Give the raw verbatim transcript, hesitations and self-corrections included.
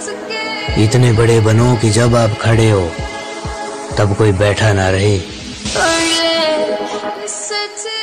इतने बड़े बनो कि जब आप खड़े हो तब कोई बैठा ना रहे।